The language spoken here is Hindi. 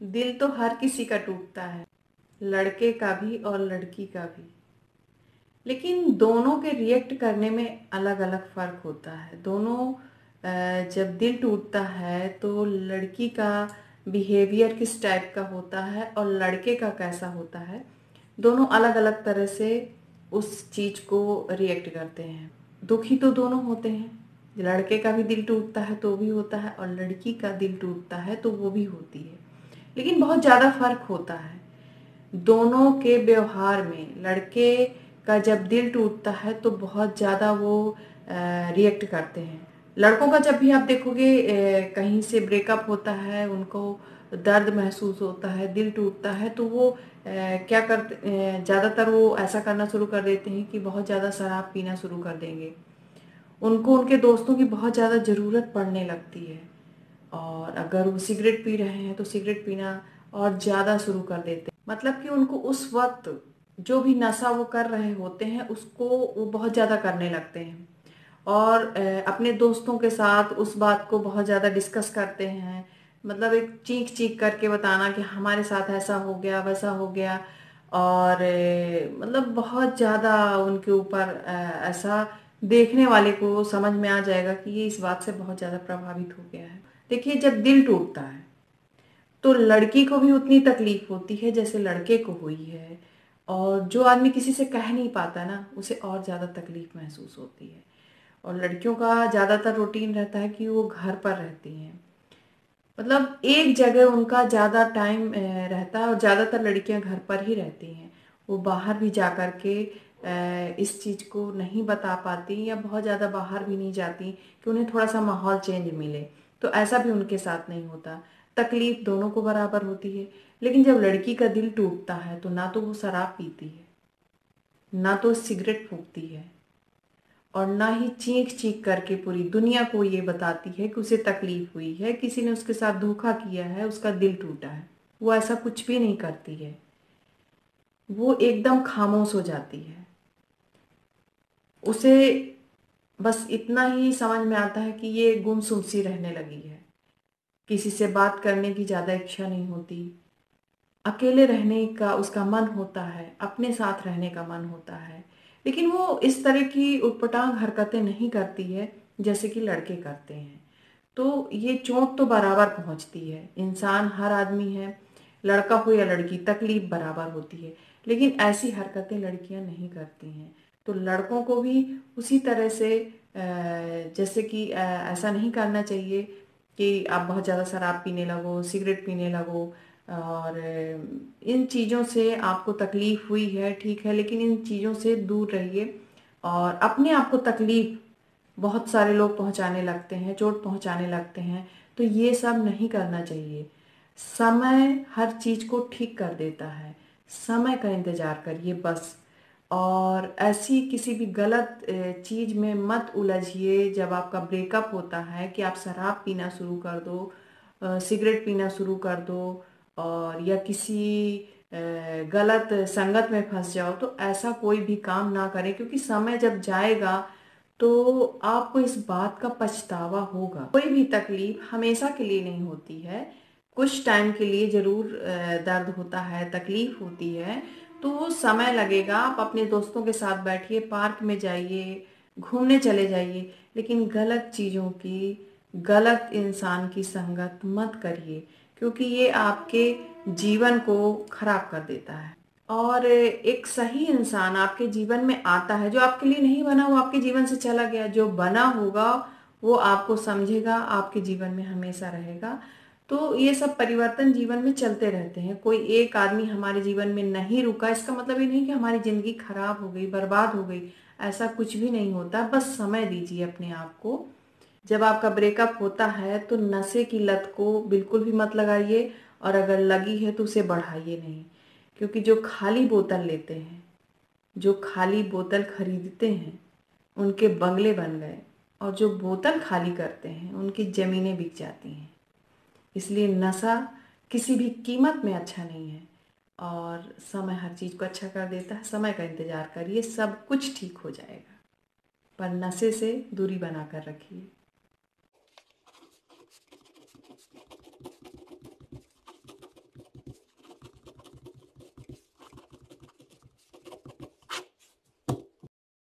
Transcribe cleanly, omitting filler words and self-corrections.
दिल तो हर किसी का टूटता है, लड़के का भी और लड़की का भी। लेकिन दोनों के रिएक्ट करने में अलग अलग फ़र्क होता है। दोनों जब दिल टूटता है तो लड़की का बिहेवियर किस टाइप का होता है और लड़के का कैसा होता है, दोनों अलग अलग तरह से उस चीज़ को रिएक्ट करते हैं। दुखी तो दोनों होते हैं, लड़के का भी दिल टूटता है तो भी होता है और लड़की का दिल टूटता है तो वो भी होती है। लेकिन बहुत ज़्यादा फर्क होता है दोनों के व्यवहार में। लड़के का जब दिल टूटता है तो बहुत ज़्यादा वो रिएक्ट करते हैं। लड़कों का जब भी आप देखोगे कहीं से ब्रेकअप होता है, उनको दर्द महसूस होता है, दिल टूटता है, तो वो क्या करते, ज़्यादातर वो ऐसा करना शुरू कर देते हैं कि बहुत ज़्यादा शराब पीना शुरू कर देंगे। उनको उनके दोस्तों की बहुत ज़्यादा ज़रूरत पड़ने लगती है, और अगर वो सिगरेट पी रहे हैं तो सिगरेट पीना और ज़्यादा शुरू कर देते हैं। मतलब कि उनको उस वक्त जो भी नशा वो कर रहे होते हैं उसको वो बहुत ज़्यादा करने लगते हैं, और अपने दोस्तों के साथ उस बात को बहुत ज़्यादा डिस्कस करते हैं। मतलब एक चीख चीख करके बताना कि हमारे साथ ऐसा हो गया वैसा हो गया, और मतलब बहुत ज़्यादा उनके ऊपर ऐसा देखने वाले को समझ में आ जाएगा कि ये इस बात से बहुत ज़्यादा प्रभावित हो गया है। देखिए, जब दिल टूटता है तो लड़की को भी उतनी तकलीफ होती है जैसे लड़के को हुई है, और जो आदमी किसी से कह नहीं पाता ना, उसे और ज़्यादा तकलीफ महसूस होती है। और लड़कियों का ज़्यादातर रूटीन रहता है कि वो घर पर रहती हैं, मतलब एक जगह उनका ज़्यादा टाइम रहता है, और ज़्यादातर लड़कियां घर पर ही रहती हैं। वो बाहर भी जा कर के इस चीज़ को नहीं बता पाती, या बहुत ज़्यादा बाहर भी नहीं जाती कि उन्हें थोड़ा सा माहौल चेंज मिले। तो ऐसा भी उनके साथ नहीं होता। तकलीफ दोनों को बराबर होती है। लेकिन जब लड़की का दिल टूटता है तो ना तो वो शराब पीती है, ना तो सिगरेट फूकती है, और ना ही चीख चीख करके पूरी दुनिया को ये बताती है कि उसे तकलीफ हुई है, किसी ने उसके साथ धोखा किया है, उसका दिल टूटा है। वो ऐसा कुछ भी नहीं करती है। वो एकदम खामोश हो जाती है। उसे बस इतना ही समझ में आता है कि ये गुमसुम सी रहने लगी है। किसी से बात करने की ज़्यादा इच्छा नहीं होती, अकेले रहने का उसका मन होता है, अपने साथ रहने का मन होता है। लेकिन वो इस तरह की उटपटांग हरकतें नहीं करती है जैसे कि लड़के करते हैं। तो ये चोट तो बराबर पहुंचती है। इंसान हर आदमी है, लड़का हो या लड़की, तकलीफ बराबर होती है। लेकिन ऐसी हरकतें लड़कियां नहीं करती हैं। तो लड़कों को भी उसी तरह से जैसे कि ऐसा नहीं करना चाहिए कि आप बहुत ज़्यादा शराब पीने लगो, सिगरेट पीने लगो, और इन चीज़ों से आपको तकलीफ हुई है, ठीक है, लेकिन इन चीज़ों से दूर रहिए। और अपने आप को तकलीफ बहुत सारे लोग पहुंचाने लगते हैं, चोट पहुंचाने लगते हैं, तो ये सब नहीं करना चाहिए। समय हर चीज़ को ठीक कर देता है। समय का इंतज़ार करिए बस। और ऐसी किसी भी गलत चीज़ में मत उलझिए। जब आपका ब्रेकअप होता है कि आप शराब पीना शुरू कर दो, सिगरेट पीना शुरू कर दो, और या किसी गलत संगत में फंस जाओ, तो ऐसा कोई भी काम ना करें, क्योंकि समय जब जाएगा तो आपको इस बात का पछतावा होगा। कोई भी तकलीफ हमेशा के लिए नहीं होती है, कुछ टाइम के लिए जरूर दर्द होता है, तकलीफ होती है, तो वो समय लगेगा। आप अपने दोस्तों के साथ बैठिए, पार्क में जाइए, घूमने चले जाइए, लेकिन गलत चीज़ों की, गलत इंसान की संगत मत करिए, क्योंकि ये आपके जीवन को खराब कर देता है। और एक सही इंसान आपके जीवन में आता है, जो आपके लिए नहीं बना वो आपके जीवन से चला गया, जो बना होगा वो आपको समझेगा, आपके जीवन में हमेशा रहेगा। तो ये सब परिवर्तन जीवन में चलते रहते हैं। कोई एक आदमी हमारे जीवन में नहीं रुका, इसका मतलब ये नहीं कि हमारी जिंदगी खराब हो गई, बर्बाद हो गई। ऐसा कुछ भी नहीं होता। बस समय दीजिए अपने आप को। जब आपका ब्रेकअप होता है तो नशे की लत को बिल्कुल भी मत लगाइए, और अगर लगी है तो उसे बढ़ाइए नहीं। क्योंकि जो खाली बोतल लेते हैं, जो खाली बोतल खरीदते हैं, उनके बंगले बन गए, और जो बोतल खाली करते हैं उनकी ज़मीनें बिक जाती हैं। इसलिए नशा किसी भी कीमत में अच्छा नहीं है, और समय हर चीज़ को अच्छा कर देता है। समय का इंतज़ार करिए, सब कुछ ठीक हो जाएगा। पर नशे से दूरी बना कर रखिए।